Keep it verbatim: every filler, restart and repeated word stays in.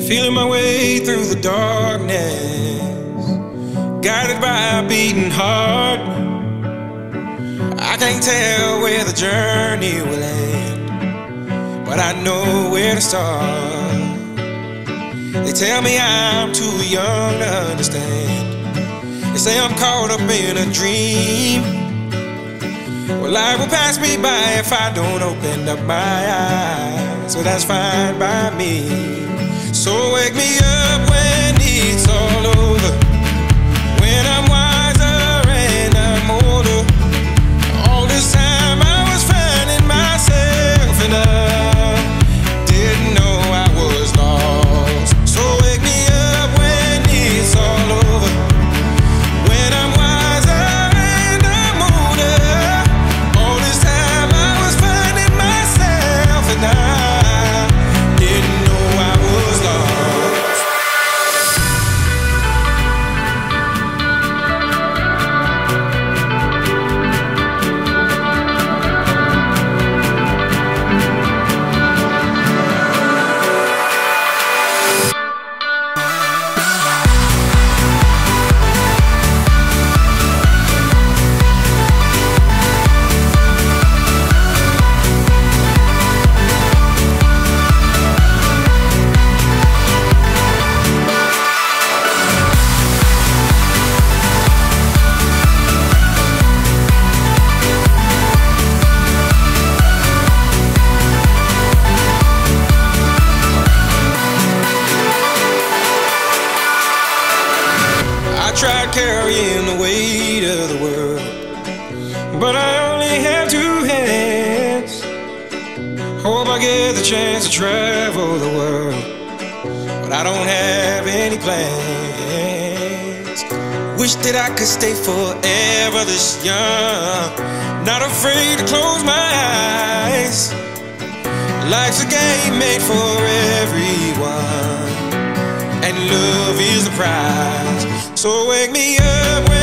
Feeling my way through the darkness, guided by a beating heart. I can't tell where the journey will end, but I know where to start. They tell me I'm too young to understand. They say I'm caught up in a dream. Well, life will pass me by if I don't open up my eyes, so that's fine by me. So wake me up when it's all over, when I'm wiser and I'm older. All this time I was finding myself and I didn't know I was lost. So wake me up when it's all over, when I'm wiser and I'm older. All this time I was finding myself and I didn't know I was lost. I tried carrying the weight of the world, but I only have two hands. Hope I get the chance to travel the world, but I don't have any plans. Wish that I could stay forever this young, not afraid to close my eyes. Life's a game made for everyone, and love is the prize. So wake me up